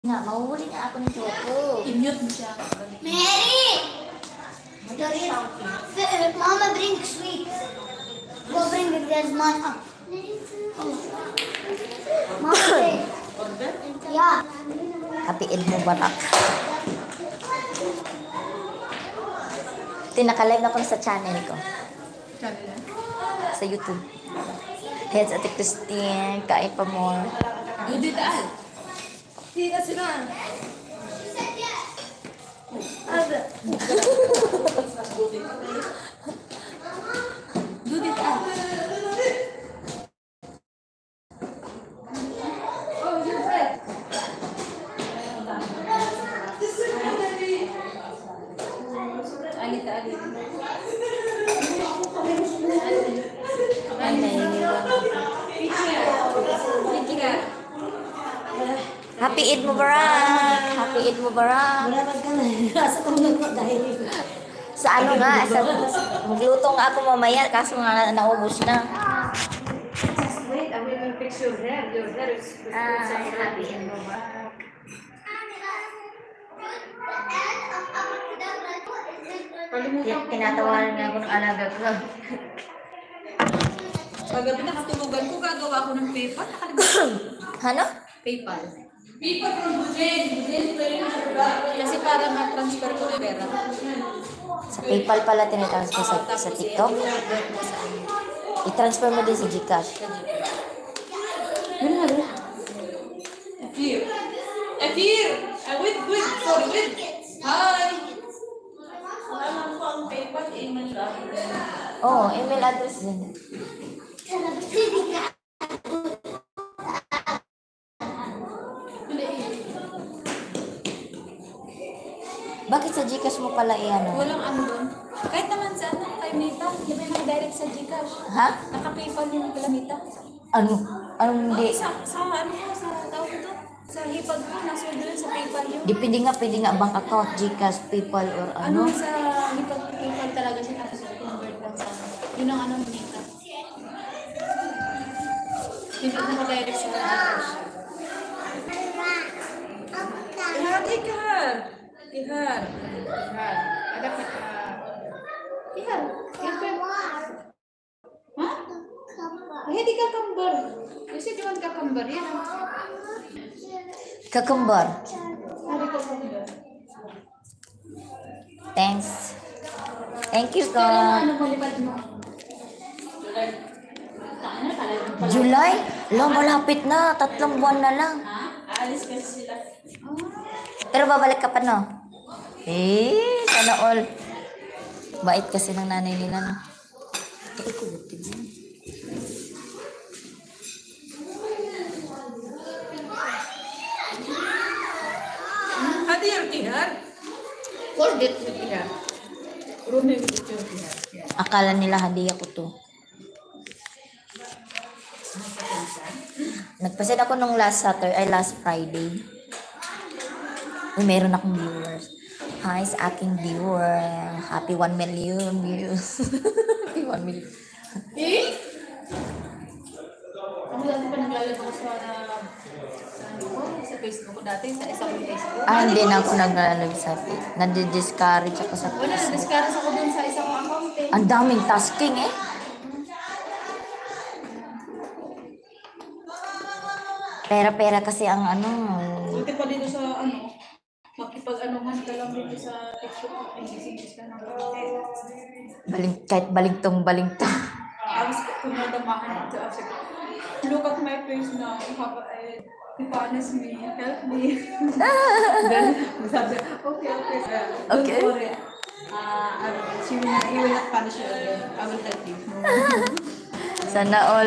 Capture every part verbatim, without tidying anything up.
Nga, mahuhuli nga ako ng choco. I-mute mo siya. Mary! Mama, bring sweet. Go bring the glass man up. Mama, yeah. Happy Eid Mubarak. Tinakalive na ko sa channel ko. Channel na? Sa YouTube. Heads Ate Christine, kain pa more. Judith Al. Hindi na sila. Ada. Judith Al. Oh, you're right. Alita, alita. Ay, nahihirap. Happy Eid Mubarak! Happy Eid Mubarak! Malapad ka na. Asa kong nagpag dahil. Sa ano nga, sa, magluto nga ako mamaya, kaso nga naubos na. Wait, I will fix your hair. Your hair is... Ay, Happy Eid Mubarak. Tin- Tinatawanan nga ako ng alaga ko. Paggabi nakatulugan ko, gagawa ko ng PayPal. Nakalimutan. Ano? PayPal. PayPal from Bujen. Kasi para ma-transfer ko yung pera. Sa PayPal pala tinatransfer sa, sa TikTok. I-transfer mo din sa Gcash. Afir. Afir! I wait, wait, sorry, wait. Hi! Wala ko ang PayPal, email lang. Oo, oh, email address din. Bakit sa Gcash mo pala i-ano? Walang ano doon. Kahit naman sa ano, kay Mita, di ba yung direct sa Gcash? Ha? Naka-PayPal yung kila Mita. Ano? Anong hindi? Sa, sa ano ko, sa tawag ito? Sa hipag ko, nasunod doon sa PayPal yun. Depende nga, pwede nga bank account, Gcash, PayPal, or Ano, ano? sa hipag PayPal talaga siya, tapos convert lang sa ano. Yun ang ano, Mita. Yun ang naka-direct sa Gcash. Ihar, ihar. Ihar. Ihar. Ada ka. Ihar. Ihar. Ha? Ay, hindi ka kambar. You said you want kakambar. Yan ang. Kakumbar. Sabi ko kambar. Thanks. Thank you, Kaya God. ano mo, lipad mo? July? Lo, malapit na. Tatlong buwan na lang. Ha? Aalis kasi sila. Pero babalik ka pa, no? Eh, sana all. Bait kasi ng nanay nila, no? Ito, kulitin mo. Hadir tihar. Hold it with tihar. Rumi with your tihar. Akala nila hadiah ko to. Nagpasin ako nung last Saturday, ay last Friday. Uy, meron akong viewers. Hi sa aking viewer. Happy one million views. Happy one million. Eh? Ako dati pa naglalagay ako sa, sa, ano ko, sa Facebook ko dati, sa isang Facebook. Ah, hindi na ako naglalagay sa nadi-discourage ako sa Wala, Facebook. discuss ako dun sa isang account eh. Ang daming tasking eh. Pera-pera kasi ang ano. Buti pa dito sa ano, makipag-anuhan ka lang dito sa TikTok, ay gising-gis ka ng content. Baling, kahit balingtong balingtong. I was kumadamahan ito. Sabi ko, look at my face now. Papa, eh, punish me. Help me. Then, sabi, okay, okay. Uh, don't Okay. worry. Uh, I will, she will, he will not punish you again. I will help you. Sana all.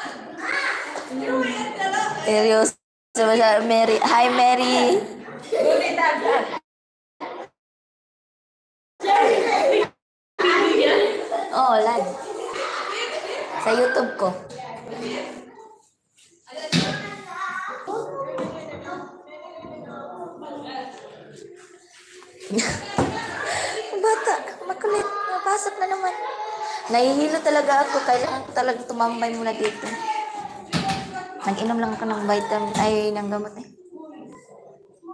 Seryoso. Masyado, Mary. Hi, Mary. Ulit agad. Oh, live. Sa YouTube ko. Bata, makulit. Mapasok na naman. Nahihilo talaga ako. Kailangan ko talaga tumambay muna dito. Nag-inom lang ako ng vitamin, ay, ng gamot eh.